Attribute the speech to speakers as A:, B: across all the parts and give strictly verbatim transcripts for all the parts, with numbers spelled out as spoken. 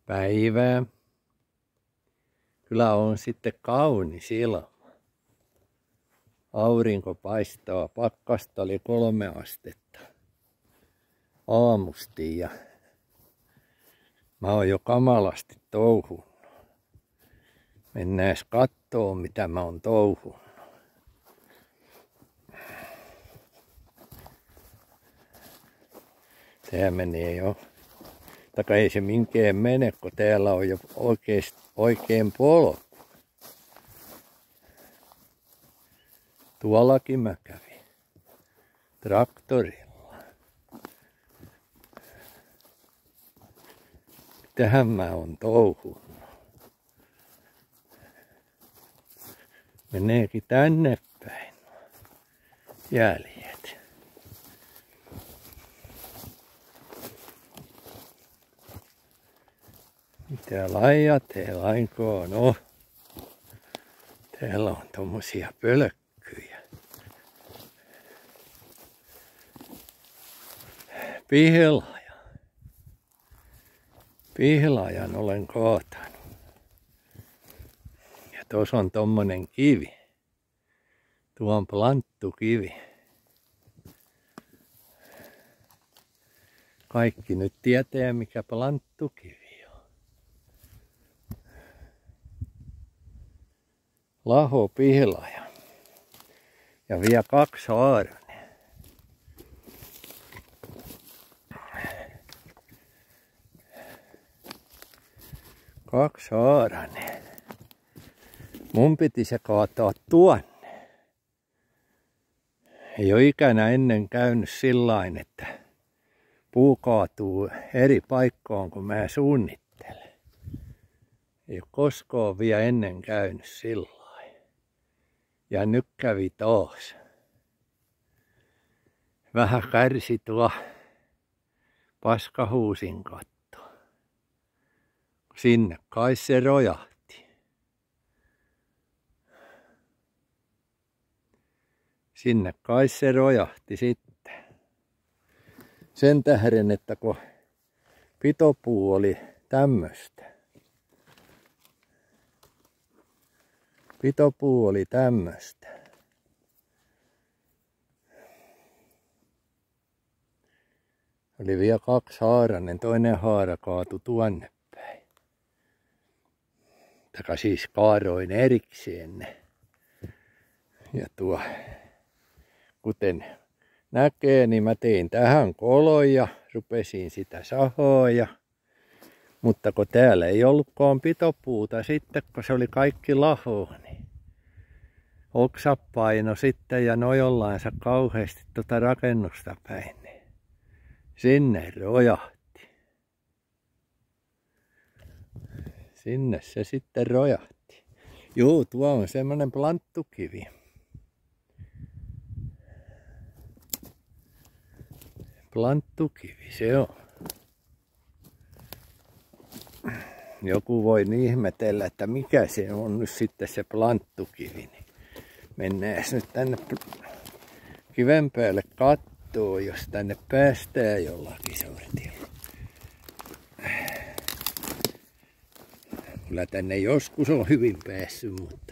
A: päivää. Kyllä on sitten kaunis ilma. Aurinko paistaa, pakkasta oli kolme astetta aamusti ja mä oon jo kamalasti touhunut. Mennään kattoo mitä mä oon touhunut. Tää menee jo. Taka ei se minkään mene, kun täällä on jo oikein, oikein polku. Tuollakin mä kävin. Traktorilla. Tähän mä oon touhunut. Meneekin tänne päin. Jäljet. Mitä lajia teillä lainkaan on? Täällä on tommosia pölkkyjä. Pihlaja. Pihlajan olen kaatanut. Ja tuossa on tommonen kivi. Tuo on planttukivi. Kaikki nyt tietää mikä planttukivi. Laho pihlaja. Ja vielä kaksi haaranen. Kaksi haaranen. Mun piti se kaataa tuonne. Ei ole ikänä ennen käynyt sillain, että puu kaatuu eri paikkoon kun mä suunnittelen. Ei ole koskaan vielä ennen käynyt sillä. Ja nyt kävi taas. Vähän kärsi tuo paskahuusin katto. Sinne kai se rojahti. Sinne kai se rojahti sitten. Sen tähden, että kun pitopuu oli tämmöstä. Pitopuu oli tämmöstä. Oli vielä kaksi haaranen, toinen haara kaatui tuonne päin. Taka siis kaaroin erikseen ne. Ja tuo, kuten näkee, niin mä tein tähän kolon ja rupesin sitä sahoa ja mutta kun täällä ei ollutkaan pitopuuta sitten, kun se oli kaikki laho, niin oksat paino sitten ja nojollaansa kauheasti tuota rakennusta päin, niin sinne rojahti. Sinne se sitten rojahti. Juu, tuo on semmoinen planttukivi. Planttukivi se on. Joku voi ihmetellä, että mikä se on nyt sitten se planttukivi. Mennään nyt tänne kiven päälle kattoo, jos tänne päästään jollakin sortilla. Kyllä tänne joskus on hyvin päässyt, mutta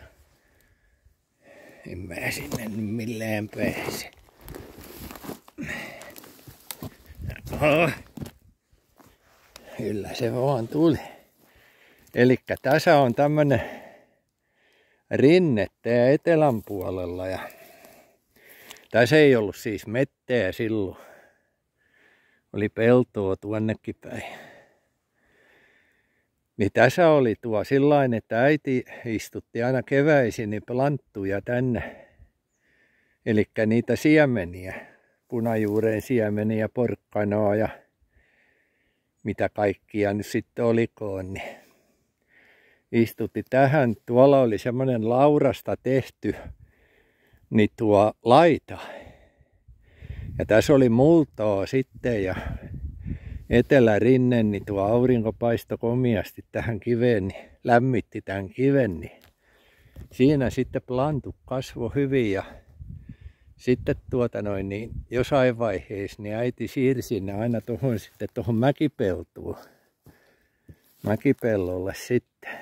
A: en mä sinne millään pääse. Aha. Kyllä se vaan tuli. Elikkä tässä on tämmönen rinne tää etelän puolella ja tässä ei ollut siis mettää silloin. Oli peltoa tuonnekin päin. Niin tässä oli tuo sillain, että äiti istutti aina keväisin niin planttuja tänne. Elikkä niitä siemeniä, punajuureen siemeniä, porkkanaa ja mitä kaikkia nyt sitten olikoon, niin istutti tähän. Tuolla oli semmoinen laurasta tehty niin tuo laita. Ja tässä oli multaa sitten ja etelärinne, niin tuo aurinko paistoi komiasti tähän kiveen, niin lämmitti tämän kiven. Niin siinä sitten plantu kasvoi hyvin ja sitten tuota noin, niin jossain vaiheessa niin äiti siirsi ne aina tuohon sitten tuohon mäkipeltuun. mäkipellolle sitten.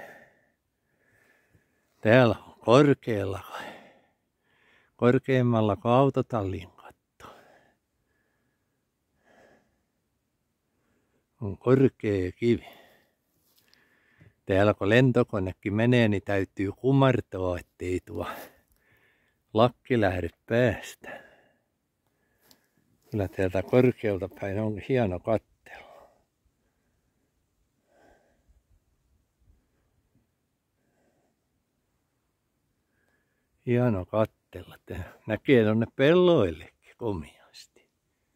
A: Täällä on korkealla, korkeammalla kuin autotallin katto. On korkea kivi. Täällä kun lentokonekin menee, niin täytyy kumartaa, ettei tuo lakki lähde päästä. Kyllä täältä korkealta päin on hieno kattelu. Hieno kattella. Näkee tuonne pelloillekin komiasti.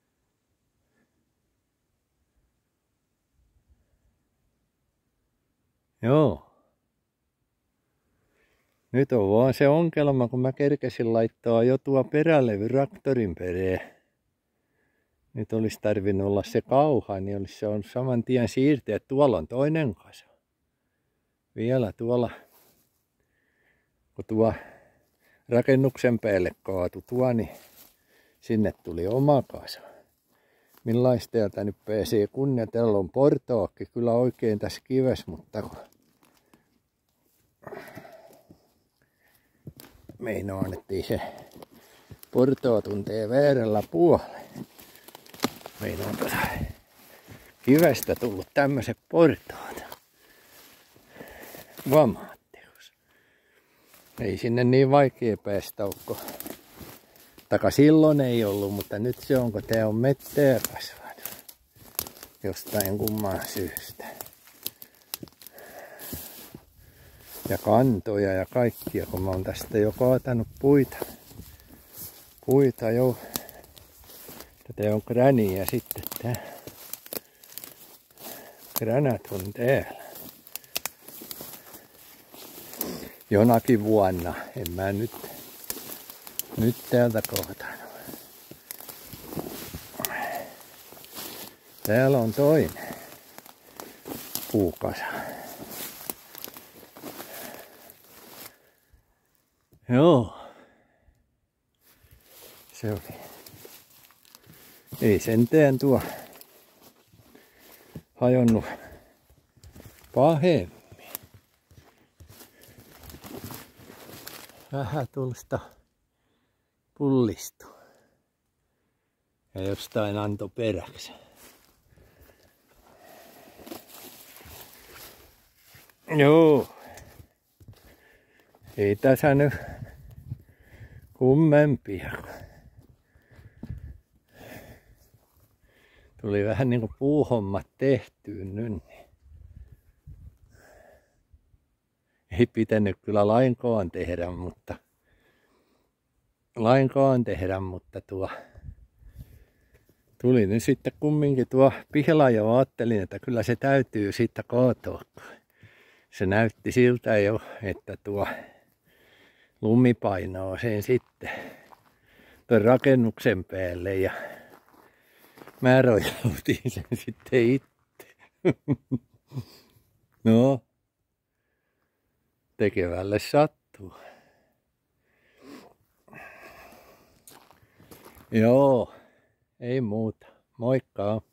A: Joo. Nyt on vaan se ongelma, kun mä kerkesin laittaa jo tuo perälevy traktorin perään. Nyt olisi tarvinnut olla se kauha, niin olisi se on saman tien siirtyä. Tuolla on toinen kasa. Vielä tuolla, kun tuo rakennuksen päälle kaatui tuo, niin sinne tuli oma kasa. Millaista täältä nyt pääsee kunnia? Täällä on portaakki kyllä oikein tässä kivessä, mutta kun meinaan, ettei se portaa tuntee väärällä puolella. Meinaan tuossa kivestä tullut tämmöiset portaat. Huomaatteko? Ei sinne niin vaikea päästä ole. Taka silloin ei ollut, mutta nyt se on, kun tää on mettää kasvanut. Jostain kumman syystä. Ja kantoja ja kaikkia, kun mä oon tästä jo kaatanut puita. Puita jo. Tätä on gräni ja sitten tää. Gränät on täällä. Jonakin vuonna. En mä nyt, nyt täältä kaatanut. Täällä on toinen puukasa. Joo. Se oli. Ei sentään tuo hajonnut pahemmin. Vähän tuollaista pullistu. Ja jostain antoi peräksi. Joo. Ei tässä nyt kummempia. Tuli vähän niinku puuhommat tehtyyn nyt. Ei pitänyt kyllä lainkaan tehdä, mutta lainkaan tehdä, mutta tuo tuli nyt sitten kumminkin tuo pihla ja ajattelin, että kyllä se täytyy sitten kaataa. Se näytti siltä jo, että tuo lumi painaa sen sitten tuon rakennuksen päälle ja mä rojautin sen sitten itse. No, tekevälle sattuu. Joo, ei muuta. Moikka!